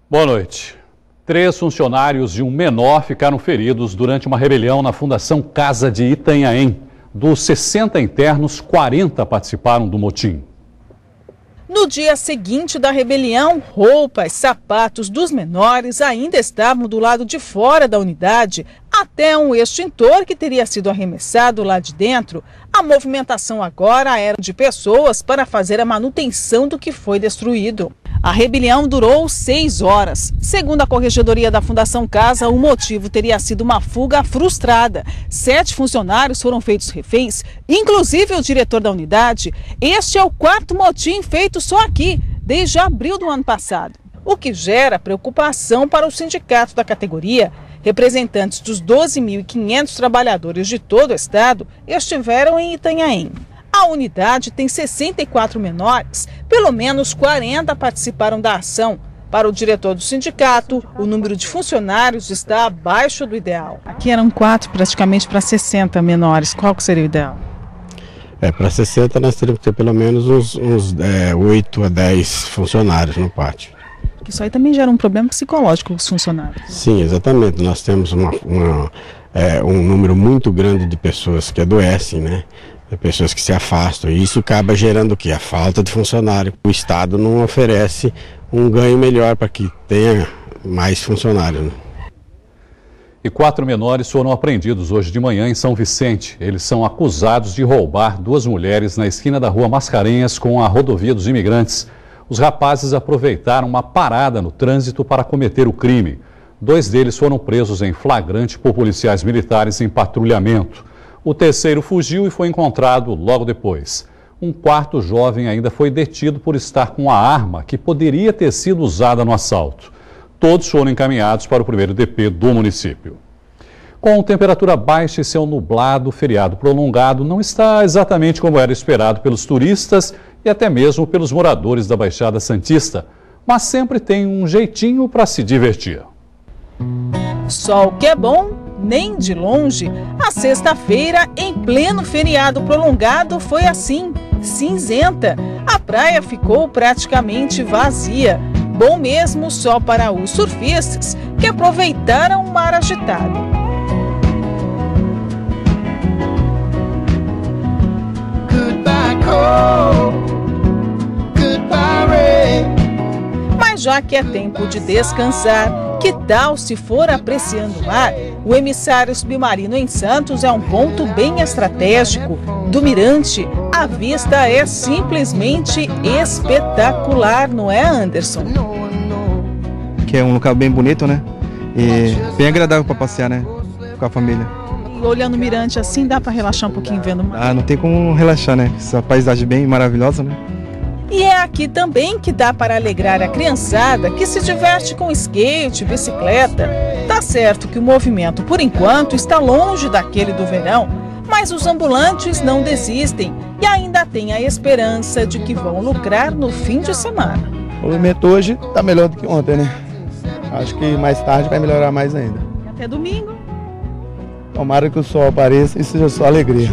Boa noite. 3 funcionários e um menor ficaram feridos durante uma rebelião na Fundação Casa de Itanhaém. Dos 60 internos, 40 participaram do motim. No dia seguinte da rebelião, roupas, sapatos dos menores ainda estavam do lado de fora da unidade, até um extintor que teria sido arremessado lá de dentro. A movimentação agora era de pessoas para fazer a manutenção do que foi destruído. A rebelião durou 6 horas. Segundo a Corregedoria da Fundação Casa, o motivo teria sido uma fuga frustrada. 7 funcionários foram feitos reféns, inclusive o diretor da unidade. Este é o 4º motim feito só aqui, desde abril do ano passado. O que gera preocupação para o sindicato da categoria. Representantes dos 12.500 trabalhadores de todo o estado estiveram em Itanhaém. A unidade tem 64 menores, pelo menos 40 participaram da ação. Para o diretor do sindicato, o número de funcionários está abaixo do ideal. Aqui eram 4 praticamente para 60 menores. Qual que seria o ideal? Para 60 nós teríamos que ter pelo menos uns 8 a 10 funcionários no pátio. Isso aí também gera um problema psicológico com os funcionários. Sim, exatamente. Nós temos um número muito grande de pessoas que adoecem, né? De pessoas que se afastam. E isso acaba gerando o quê? A falta de funcionário. O Estado não oferece um ganho melhor para que tenha mais funcionários, né? E 4 menores foram apreendidos hoje de manhã em São Vicente. Eles são acusados de roubar 2 mulheres na esquina da rua Mascarenhas com a rodovia dos Imigrantes. Os rapazes aproveitaram uma parada no trânsito para cometer o crime. 2 deles foram presos em flagrante por policiais militares em patrulhamento. O terceiro fugiu e foi encontrado logo depois. Um 4º jovem ainda foi detido por estar com a arma que poderia ter sido usada no assalto. Todos foram encaminhados para o 1º DP do município. Com temperatura baixa e céu nublado, o feriado prolongado não está exatamente como era esperado pelos turistas e até mesmo pelos moradores da Baixada Santista, mas sempre tem um jeitinho para se divertir. Sol que é bom, nem de longe. A sexta-feira, em pleno feriado prolongado, foi assim, cinzenta. A praia ficou praticamente vazia. Bom mesmo só para os surfistas que aproveitaram o mar agitado. Mas já que é tempo de descansar, que tal se for apreciando o mar? O emissário submarino em Santos é um ponto bem estratégico. Do mirante, a vista é simplesmente espetacular, não é, Anderson? Que é um local bem bonito, né? E bem agradável para passear, né? Com a família. E olhando o mirante assim, dá para relaxar um pouquinho vendo o mar? Não tem como relaxar, né? Essa paisagem bem maravilhosa, né? E é aqui também que dá para alegrar a criançada que se diverte com skate, bicicleta. Tá certo que o movimento, por enquanto, está longe daquele do verão, mas os ambulantes não desistem e ainda têm a esperança de que vão lucrar no fim de semana. O movimento hoje está melhor do que ontem, né? Acho que mais tarde vai melhorar mais ainda. E até domingo. Tomara que o sol apareça e seja só alegria.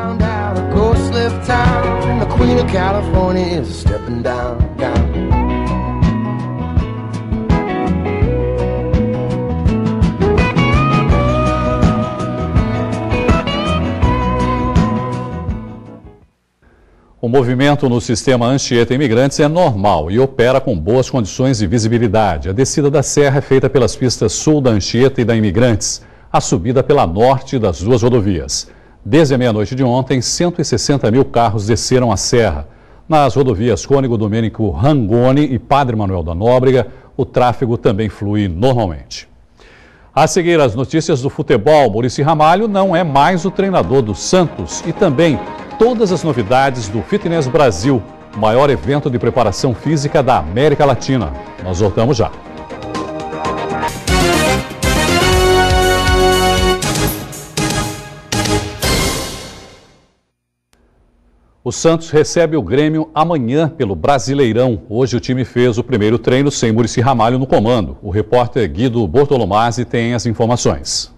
O movimento no sistema Anchieta Imigrantes é normal e opera com boas condições de visibilidade. A descida da serra é feita pelas pistas sul da Anchieta e da Imigrantes, a subida pela norte das 2 rodovias. Desde a meia-noite de ontem, 160 mil carros desceram a serra. Nas rodovias Cônego Domênico Rangoni e Padre Manuel da Nóbrega, o tráfego também flui normalmente. A seguir, as notícias do futebol. Muricy Ramalho não é mais o treinador do Santos e também todas as novidades do Fitness Brasil, o maior evento de preparação física da América Latina. Nós voltamos já. O Santos recebe o Grêmio amanhã pelo Brasileirão. Hoje o time fez o primeiro treino sem Muricy Ramalho no comando. O repórter Guido Bortolomazzi tem as informações.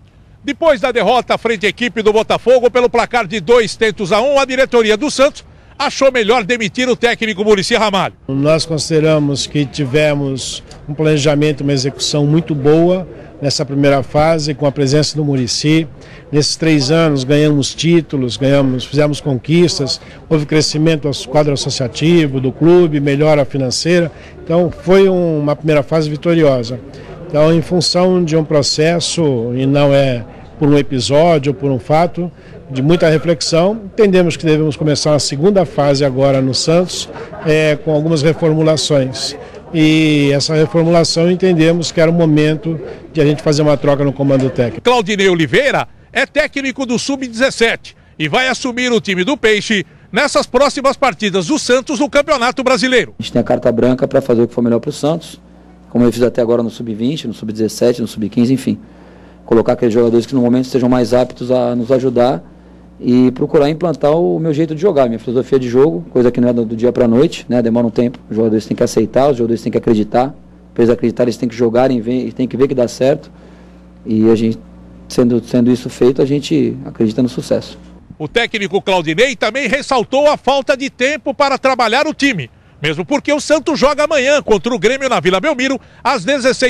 Depois da derrota frente à equipe do Botafogo pelo placar de 2-1, a diretoria do Santos achou melhor demitir o técnico Muricy Ramalho. Nós consideramos que tivemos um planejamento, uma execução muito boa nessa primeira fase, com a presença do Muricy. Nesses 3 anos ganhamos títulos, fizemos conquistas, houve crescimento do quadro associativo, do clube, melhora financeira. Então foi uma primeira fase vitoriosa. Então, em função de um processo, e não é por um episódio ou por um fato, de muita reflexão, entendemos que devemos começar a segunda fase agora no Santos, com algumas reformulações. E essa reformulação entendemos que era o momento de a gente fazer uma troca no comando técnico. Claudinei Oliveira é técnico do Sub-17 e vai assumir o time do Peixe nessas próximas partidas do Santos no Campeonato Brasileiro. A gente tem a carta branca para fazer o que for melhor para o Santos, como eu fiz até agora no Sub-20, no Sub-17, no Sub-15, enfim. Colocar aqueles jogadores que no momento estejam mais aptos a nos ajudar e procurar implantar o meu jeito de jogar, minha filosofia de jogo, coisa que não é do dia para a noite, né? Demora um tempo. Os jogadores têm que aceitar, os jogadores têm que acreditar. Para eles acreditarem, eles têm que jogar e têm que ver que dá certo. E a gente, sendo isso feito, a gente acredita no sucesso. O técnico Claudinei também ressaltou a falta de tempo para trabalhar o time, mesmo porque o Santos joga amanhã contra o Grêmio na Vila Belmiro às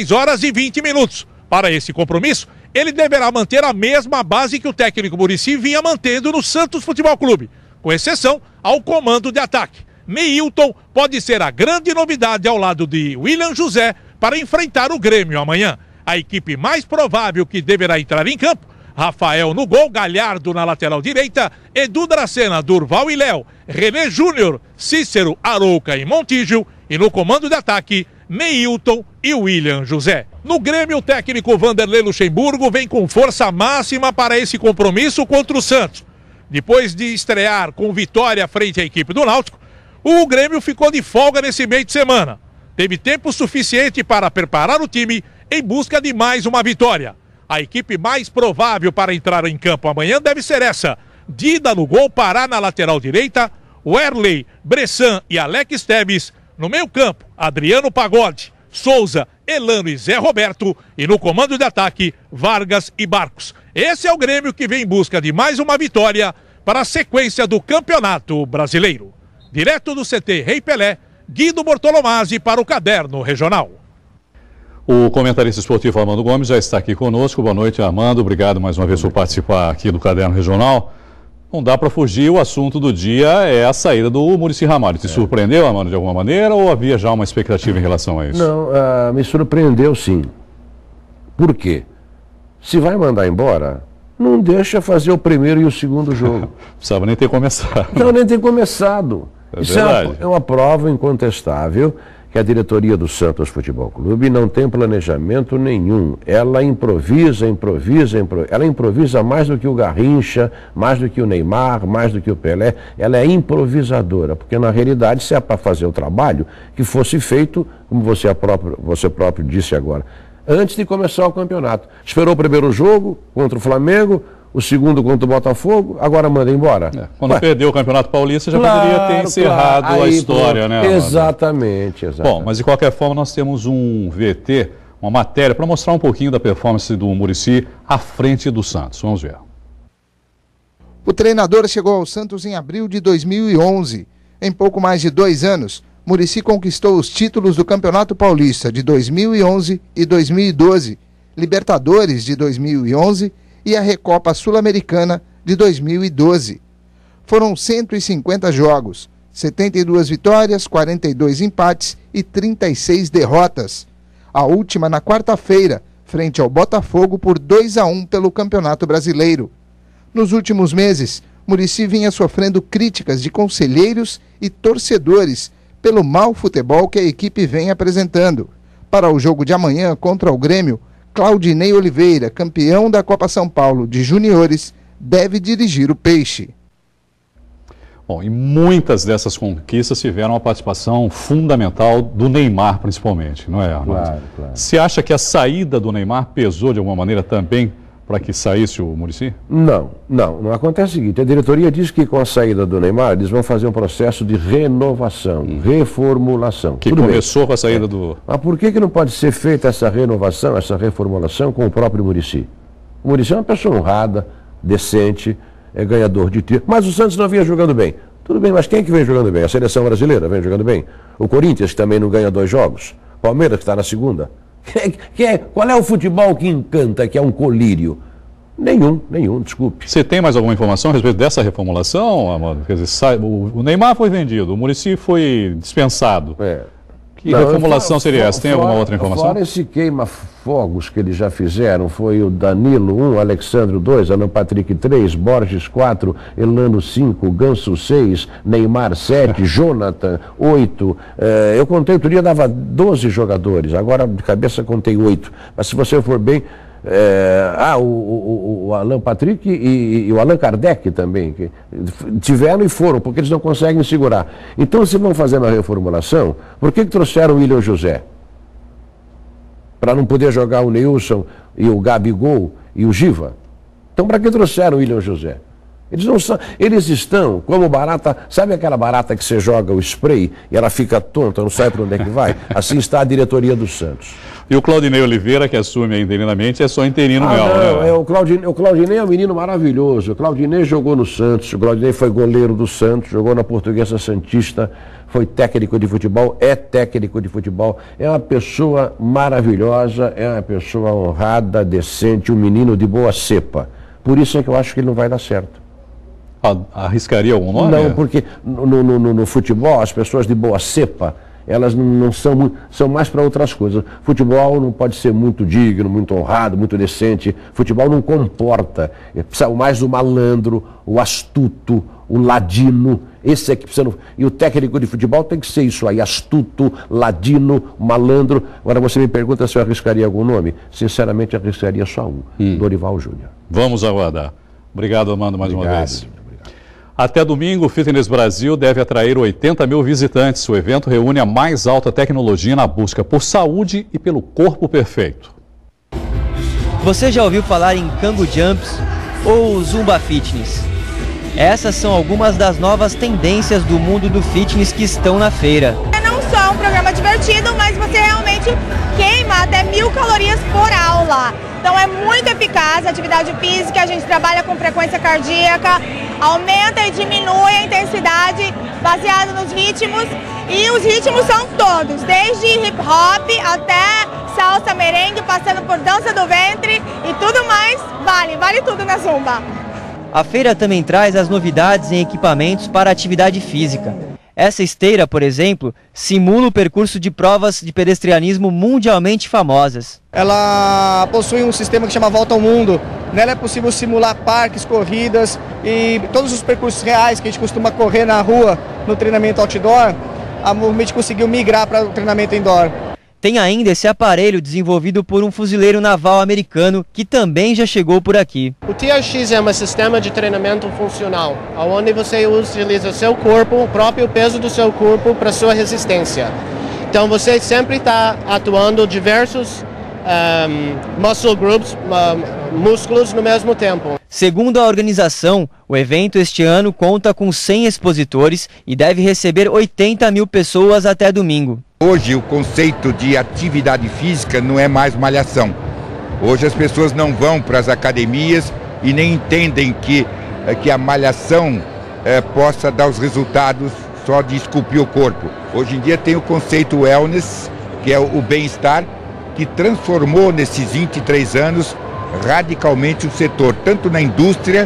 16h20. Para esse compromisso, ele deverá manter a mesma base que o técnico Muricy vinha mantendo no Santos Futebol Clube, com exceção ao comando de ataque. Neilton pode ser a grande novidade ao lado de William José para enfrentar o Grêmio amanhã. A equipe mais provável que deverá entrar em campo: Rafael no gol, Galhardo na lateral direita, Edu Dracena, Durval e Léo, René Júnior, Cícero, Arouca e Montijo, e no comando de ataque, Neilton e William José. No Grêmio, o técnico Vanderlei Luxemburgo vem com força máxima para esse compromisso contra o Santos. Depois de estrear com vitória frente à equipe do Náutico, o Grêmio ficou de folga nesse meio de semana. Teve tempo suficiente para preparar o time em busca de mais uma vitória. A equipe mais provável para entrar em campo amanhã deve ser essa: Dida no gol, Pará na lateral direita, Werley, Bressan e Alex Tebes. No meio campo, Adriano Pagode, Souza, Elano e Zé Roberto. E no comando de ataque, Vargas e Barcos. Esse é o Grêmio que vem em busca de mais uma vitória para a sequência do Campeonato Brasileiro. Direto do CT Rei Pelé, Guido Bortolomazzi para o Caderno Regional. O comentarista esportivo Armando Gomes já está aqui conosco. Boa noite, Armando. Obrigado mais uma vez por participar aqui do Caderno Regional. Não dá para fugir, o assunto do dia é a saída do Muricy Ramalho. Te surpreendeu, Armando, de alguma maneira, ou havia já uma expectativa em relação a isso? Não, me surpreendeu sim. Por quê? Se vai mandar embora, não deixa fazer o primeiro e o segundo jogo. Não precisava nem ter começado. Não, nem ter começado. Isso verdade. É uma prova incontestável que a diretoria do Santos Futebol Clube não tem planejamento nenhum. Ela improvisa. Ela improvisa mais do que o Garrincha, mais do que o Neymar, mais do que o Pelé. Ela é improvisadora, porque na realidade, se é para fazer o trabalho, que fosse feito, como você próprio disse agora, antes de começar o campeonato. Esperou o primeiro jogo contra o Flamengo, o segundo contra o Botafogo, agora manda embora. Quando perdeu o Campeonato Paulista, já poderia ter encerrado a história, né? Exatamente. Bom, mas de qualquer forma nós temos um VT, uma matéria, para mostrar um pouquinho da performance do Muricy à frente do Santos. Vamos ver. O treinador chegou ao Santos em abril de 2011. Em pouco mais de 2 anos, Muricy conquistou os títulos do Campeonato Paulista de 2011 e 2012, Libertadores de 2011 e a Recopa Sul-Americana de 2012. Foram 150 jogos, 72 vitórias, 42 empates e 36 derrotas. A última na quarta-feira, frente ao Botafogo por 2-1 pelo Campeonato Brasileiro. Nos últimos meses, Muricy vinha sofrendo críticas de conselheiros e torcedores pelo mau futebol que a equipe vem apresentando. Para o jogo de amanhã contra o Grêmio, Claudinei Oliveira, campeão da Copa São Paulo de Juniores, deve dirigir o Peixe. Bom, e muitas dessas conquistas tiveram a participação fundamental do Neymar, principalmente, não é, Armando? Claro. Você acha que a saída do Neymar pesou de alguma maneira também para que saísse o Muricy? Não acontece o seguinte: a diretoria diz que com a saída do Neymar eles vão fazer um processo de renovação, reformulação. Que começou com a saída do... Mas por que não pode ser feita essa renovação, essa reformulação com o próprio Muricy? O Muricy é uma pessoa honrada, decente, é ganhador de título, mas o Santos não vinha jogando bem. Tudo bem, mas quem é que vem jogando bem? A seleção brasileira vem jogando bem? O Corinthians, que também não ganha 2 jogos? Palmeiras, que está na segunda? Qual é o futebol que encanta, que é um colírio? Nenhum, desculpe. Você tem mais alguma informação a respeito dessa reformulação, Amado? Quer dizer, o Neymar foi vendido, o Muricy foi dispensado. Que reformulação seria essa? Tem alguma outra informação? Fora esse queima-fogos que eles já fizeram, foi o Danilo 1, Alexandre 2, Alan Patrick 3, Borges 4, Elano 5, Ganso 6, Neymar 7, Jonathan 8. Eu contei outro dia, dava 12 jogadores, agora de cabeça contei 8. Mas se você for bem... o Alan Patrick e o Allan Kardec também, que tiveram e foram, porque eles não conseguem segurar. Então, se vão fazer uma reformulação, por que trouxeram o William José? Para não poder jogar o Neilson e o Gabigol e o Giva? Então, para que trouxeram o William José? Eles estão como barata, sabe aquela barata que você joga o spray e ela fica tonta, não sabe para onde é que vai? Assim está a diretoria do Santos. E o Claudinei Oliveira, que assume interinamente, é só interino mesmo, né? O Claudinei é um menino maravilhoso. O Claudinei jogou no Santos, o Claudinei foi goleiro do Santos, jogou na Portuguesa Santista, foi técnico de futebol, é técnico de futebol, é uma pessoa maravilhosa, é uma pessoa honrada, decente, um menino de boa cepa. Por isso é que eu acho que ele não vai dar certo. Arriscaria algum nome? Não, porque no futebol, as pessoas de boa cepa, elas não são mais para outras coisas. Futebol não pode ser muito digno, muito honrado, muito decente. Futebol não comporta. Precisa mais o malandro, o astuto, o ladino. Esse é que precisa. E o técnico de futebol tem que ser isso aí: astuto, ladino, malandro. Agora você me pergunta se eu arriscaria algum nome. Sinceramente, eu arriscaria só um: Dorival Júnior. Vamos aguardar. Obrigado, Amando, mais uma vez. Até domingo, o Fitness Brasil deve atrair 80 mil visitantes. O evento reúne a mais alta tecnologia na busca por saúde e pelo corpo perfeito. Você já ouviu falar em Kangoo Jumps ou Zumba Fitness? Essas são algumas das novas tendências do mundo do fitness que estão na feira. É não só um programa divertido, mas você realmente queima até 1000 calorias por aula. Então é muito eficaz a atividade física, a gente trabalha com frequência cardíaca, aumenta e diminui a intensidade baseado nos ritmos, e os ritmos são todos, desde hip hop até salsa, merengue, passando por dança do ventre e tudo mais, vale tudo na Zumba. A feira também traz as novidades em equipamentos para atividade física. Essa esteira, por exemplo, simula o percurso de provas de pedestrianismo mundialmente famosas. Ela possui um sistema que chama Volta ao Mundo. Nela é possível simular parques, corridas e todos os percursos reais que a gente costuma correr na rua no treinamento outdoor. A Movement conseguiu migrar para o treinamento indoor. Tem ainda esse aparelho desenvolvido por um fuzileiro naval americano que também já chegou por aqui. O TRX é um sistema de treinamento funcional, onde você utiliza seu corpo, o próprio peso do seu corpo para sua resistência. Então você sempre está atuando diversos muscle groups, músculos no mesmo tempo. Segundo a organização, o evento este ano conta com 100 expositores e deve receber 80 mil pessoas até domingo. Hoje o conceito de atividade física não é mais malhação. Hoje as pessoas não vão para as academias e nem entendem que a malhação possa dar os resultados só de esculpir o corpo. Hoje em dia tem o conceito wellness, que é o bem-estar, que transformou nesses 23 anos radicalmente o setor, tanto na indústria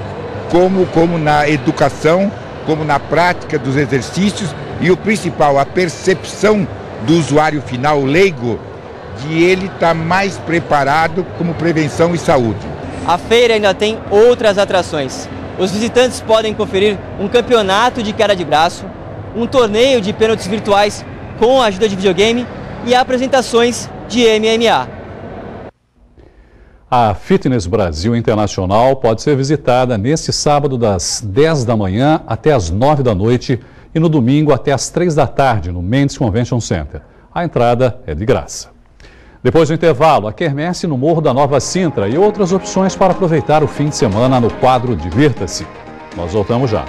como na educação, como na prática dos exercícios. E o principal, a percepção do usuário final leigo de ele estar mais preparado como prevenção e saúde. A feira ainda tem outras atrações. Os visitantes podem conferir um campeonato de queda de braço, um torneio de pênaltis virtuais com a ajuda de videogame e apresentações de MMA. A Fitness Brasil Internacional pode ser visitada neste sábado das 10 da manhã até as 9 da noite e no domingo até as 3 da tarde no Mendes Convention Center. A entrada é de graça. Depois do intervalo, a quermesse no Morro da Nova Sintra e outras opções para aproveitar o fim de semana no quadro Divirta-se. Nós voltamos já.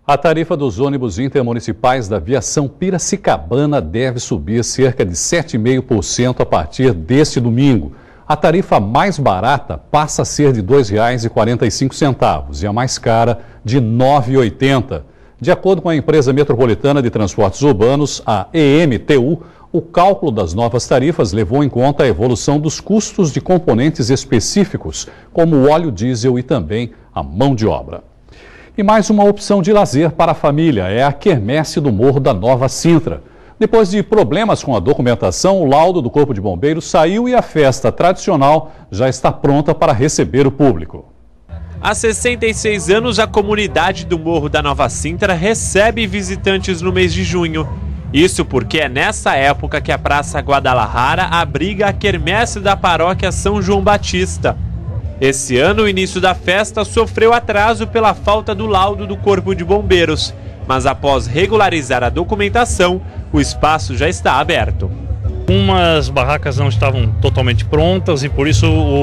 A tarifa dos ônibus intermunicipais da Viação Piracicabana deve subir cerca de 7,5% a partir deste domingo. A tarifa mais barata passa a ser de R$ 2,45 e a mais cara de R$ 9,80. De acordo com a empresa metropolitana de transportes urbanos, a EMTU, o cálculo das novas tarifas levou em conta a evolução dos custos de componentes específicos, como o óleo diesel e também a mão de obra. E mais uma opção de lazer para a família é a quermesse do Morro da Nova Sintra. Depois de problemas com a documentação, o laudo do Corpo de Bombeiros saiu e a festa tradicional já está pronta para receber o público. Há 66 anos, a comunidade do Morro da Nova Sintra recebe visitantes no mês de junho. Isso porque é nessa época que a Praça Guadalajara abriga a quermesse da paróquia São João Batista. Esse ano, o início da festa sofreu atraso pela falta do laudo do Corpo de Bombeiros, mas após regularizar a documentação, o espaço já está aberto. Umas barracas não estavam totalmente prontas e por isso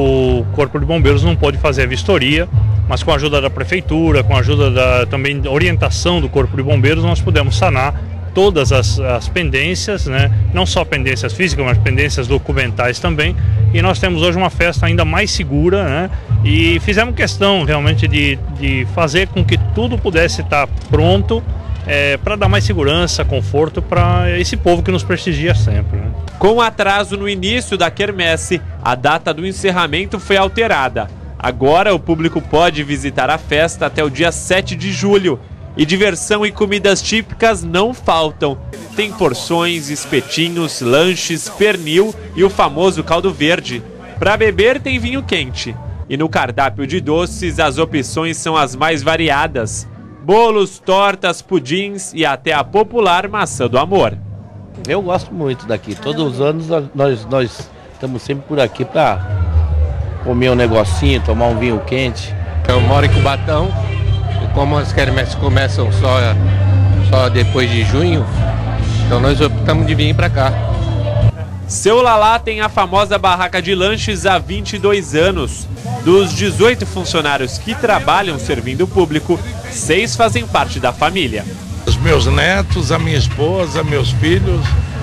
o Corpo de Bombeiros não pôde fazer a vistoria, mas com a ajuda da Prefeitura, com a ajuda também da orientação do Corpo de Bombeiros, nós pudemos sanar todas as pendências, né? Não só pendências físicas, mas pendências documentais também. E nós temos hoje uma festa ainda mais segura, né? E fizemos questão realmente de fazer com que tudo pudesse estar pronto para dar mais segurança, conforto para esse povo que nos prestigia sempre, né? Com atraso no início da quermesse, a data do encerramento foi alterada. Agora o público pode visitar a festa até o dia 7 de julho. E diversão e comidas típicas não faltam. Tem porções, espetinhos, lanches, pernil e o famoso caldo verde. Para beber tem vinho quente. E no cardápio de doces as opções são as mais variadas. Bolos, tortas, pudins e até a popular maçã do amor. Eu gosto muito daqui. Todos os anos nós estamos sempre por aqui para comer um negocinho, tomar um vinho quente. Eu moro em Cubatão. Como as quermesses começam só depois de junho, então nós optamos de vir para cá. Seu Lalá tem a famosa barraca de lanches há 22 anos. Dos 18 funcionários que trabalham servindo o público, 6 fazem parte da família. Os meus netos, a minha esposa, meus filhos,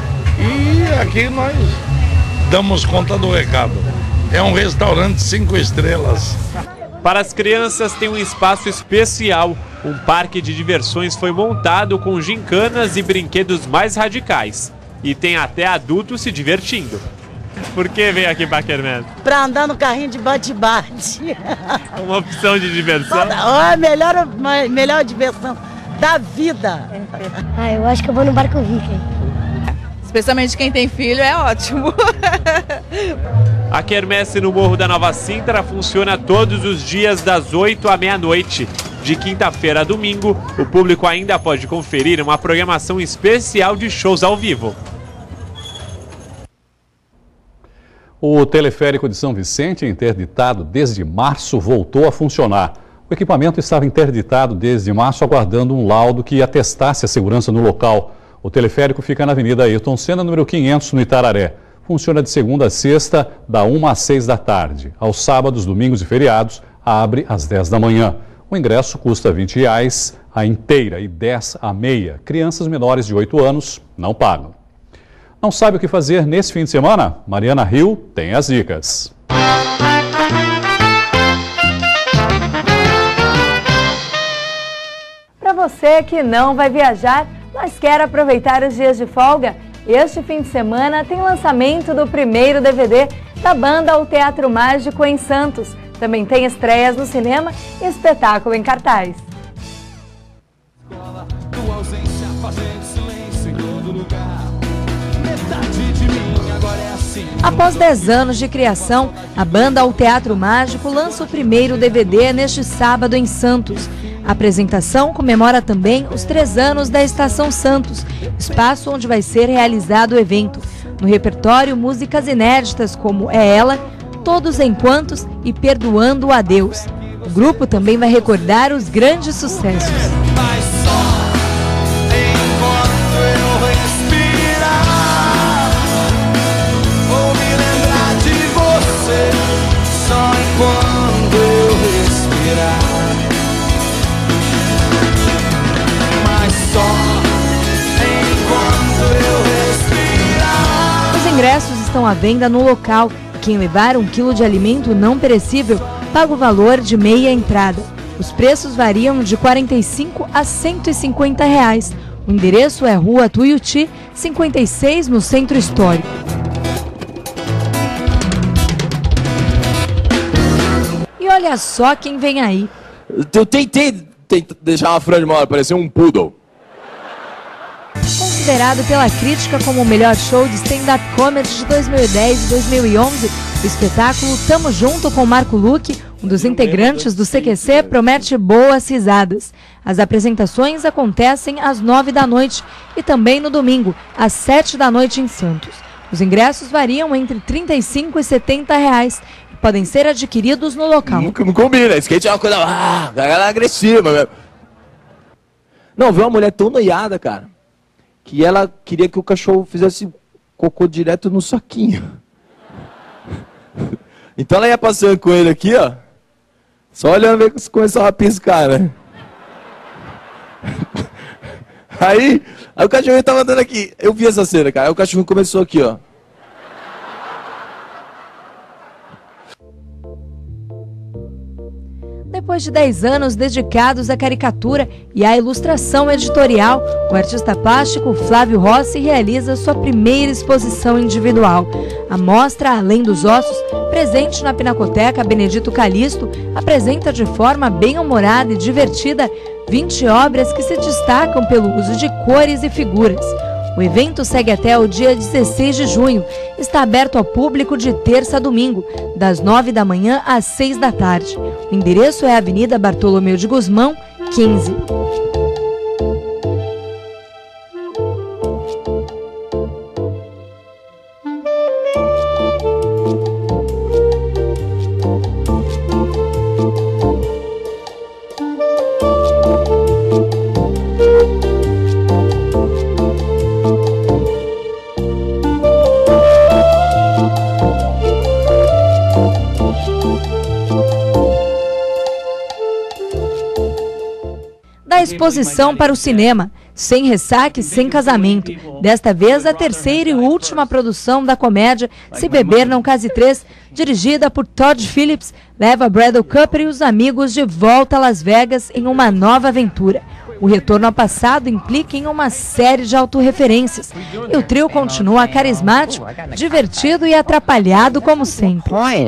e aqui nós damos conta do recado. É um restaurante 5 estrelas. Para as crianças tem um espaço especial. Um parque de diversões foi montado com gincanas e brinquedos mais radicais. E tem até adultos se divertindo. Por que veio aqui para a quermesse? Para andar no carrinho de bate-bate. Uma opção de diversão? Melhor diversão da vida. Eu acho que eu vou no Barco Viking. Especialmente quem tem filho, é ótimo. A quermesse no Morro da Nova Sintra funciona todos os dias das 8 à meia-noite. De quinta-feira a domingo, o público ainda pode conferir uma programação especial de shows ao vivo. O teleférico de São Vicente, interditado desde março, voltou a funcionar. O equipamento estava interditado desde março, aguardando um laudo que atestasse a segurança no local. O teleférico fica na Avenida Ayrton Senna, número 500, no Itararé. Funciona de segunda a sexta, da 1 às 6 da tarde. Aos sábados, domingos e feriados, abre às 10 da manhã. O ingresso custa R$ 20 a inteira e 10 a meia. Crianças menores de 8 anos não pagam. Não sabe o que fazer nesse fim de semana? Mariana Rio tem as dicas. Para você que não vai viajar, mas quer aproveitar os dias de folga, este fim de semana tem lançamento do primeiro DVD da banda O Teatro Mágico em Santos. Também tem estreias no cinema e espetáculo em cartaz. Após 10 anos de criação, a banda O Teatro Mágico lança o primeiro DVD neste sábado em Santos. A apresentação comemora também os 3 anos da Estação Santos, espaço onde vai ser realizado o evento. No repertório, músicas inéditas como É Ela, Todos Enquantos e Perdoando a Deus. O grupo também vai recordar os grandes sucessos. ingressos estão à venda no local. Quem levar 1 quilo de alimento não perecível paga o valor de meia entrada. Os preços variam de R$ 45 a R$ 150. O endereço é Rua Tuiuti, 56, no Centro Histórico. E olha só quem vem aí. Eu tentei deixar uma franja maior, parecia um poodle. Considerado pela crítica como o melhor show de stand-up comedy de 2010 e 2011, o espetáculo Tamo Junto com Marco Luque, um dos integrantes do CQC, promete boas risadas. As apresentações acontecem às 9 da noite e também no domingo, às 7 da noite em Santos. Os ingressos variam entre R$ 35 e R$ 70 e podem ser adquiridos no local. Não combina, skate é uma coisa galera agressiva mesmo. Não, veio uma mulher tão noiada, cara, que ela queria que o cachorro fizesse cocô direto no saquinho. Então ela ia passando com ele aqui, ó, só olhando ver se começava a piscar, né? Aí o cachorro tava andando aqui, eu vi essa cena, cara, aí o cachorro começou aqui, ó. Depois de 10 anos dedicados à caricatura e à ilustração editorial, o artista plástico Flávio Rossi realiza sua primeira exposição individual. A mostra Além dos Ossos, presente na Pinacoteca Benedito Calixto, apresenta de forma bem-humorada e divertida 20 obras que se destacam pelo uso de cores e figuras. O evento segue até o dia 16 de junho. Está aberto ao público de terça a domingo, das 9 da manhã às 6 da tarde. O endereço é a Avenida Bartolomeu de Gusmão, 15. Exposição para o cinema, Sem Ressaca e Sem Casamento. Desta vez, a terceira e última produção da comédia Se Beber Não Case 3, dirigida por Todd Phillips, leva Bradley Cooper e os amigos de volta a Las Vegas em uma nova aventura. O retorno ao passado implica em uma série de autorreferências. E o trio continua carismático, divertido e atrapalhado como sempre.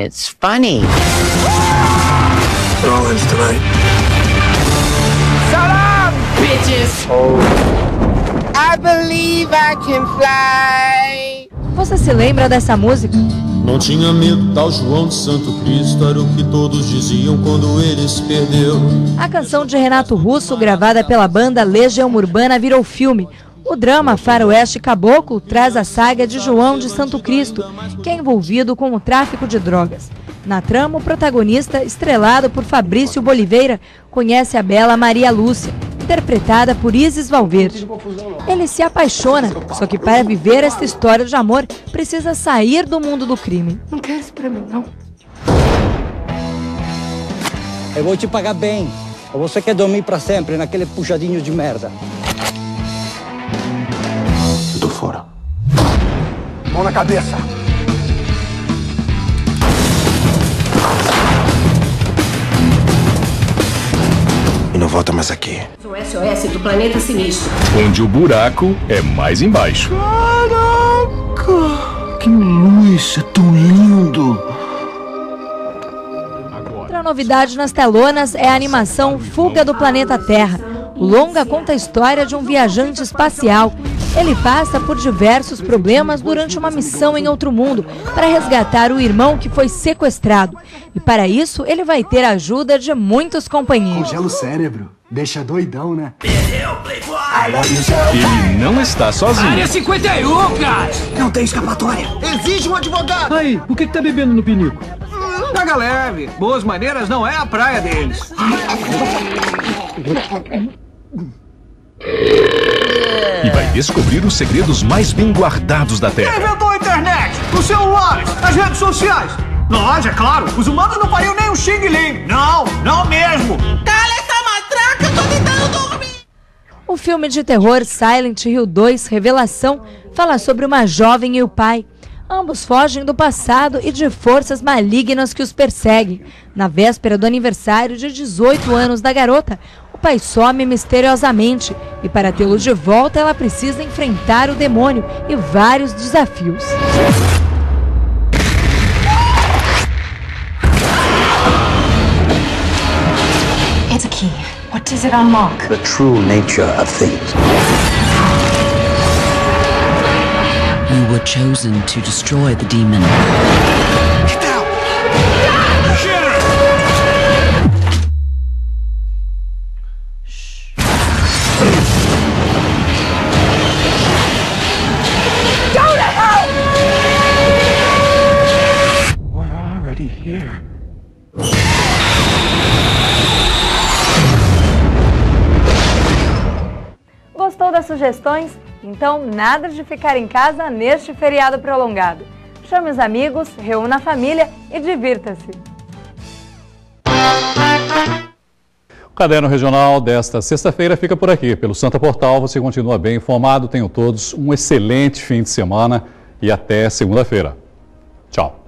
I believe I can fly. Você se lembra dessa música? Não tinha medo, tal João de Santo Cristo, era o que todos diziam quando ele se perdeu. A canção de Renato Russo, gravada pela banda Legião Urbana, virou filme. O drama Faroeste Caboclo traz a saga de João de Santo Cristo, que é envolvido com o tráfico de drogas. Na trama, o protagonista, estrelado por Fabrício Boliveira, conhece a bela Maria Lúcia, interpretada por Isis Valverde. Ele se apaixona, só que para viver esta história de amor, precisa sair do mundo do crime. Não quer isso pra mim, não. Eu vou te pagar bem. Ou você quer dormir pra sempre naquele puxadinho de merda? Eu tô fora. Mão na cabeça. E não volta mais aqui. O SOS do Planeta Sinistro. Onde o buraco é mais embaixo. Caraca! Que luz, é tão lindo! Outra novidade nas telonas é a animação Fuga do Planeta Terra. O longa conta a história de um viajante espacial. Ele passa por diversos problemas durante uma missão em outro mundo para resgatar o irmão que foi sequestrado. E para isso, ele vai ter a ajuda de muitos companheiros. Congela o cérebro. Deixa doidão, né? Ele não está sozinho. Área 51, cara! Não tem escapatória. Exige um advogado! Aí, o que tá bebendo no pinico? Paga leve. Boas maneiras não é a praia deles. E vai descobrir os segredos mais bem guardados da Terra. Quem inventou a internet? Os celulares? As redes sociais? Nós, é claro. Os humanos não fariam nem um xing-ling. Não, não mesmo. Cala essa matraca, eu tô tentando dormir. O filme de terror Silent Hill 2, Revelação, fala sobre uma jovem e o pai. Ambos fogem do passado e de forças malignas que os perseguem. Na véspera do aniversário de 18 anos da garota, o pai some misteriosamente e para tê-lo de volta ela precisa enfrentar o demônio e vários desafios. It's a key. What does it unlock? The true nature of things. You were chosen to destroy the demon. Get down! Go to hell! We're already here. Gostou das sugestões? Então nada de ficar em casa neste feriado prolongado. Chame os amigos, reúna a família e divirta-se. O Caderno Regional desta sexta-feira fica por aqui. Pelo Santa Portal você continua bem informado. Tenham todos um excelente fim de semana e até segunda-feira. Tchau.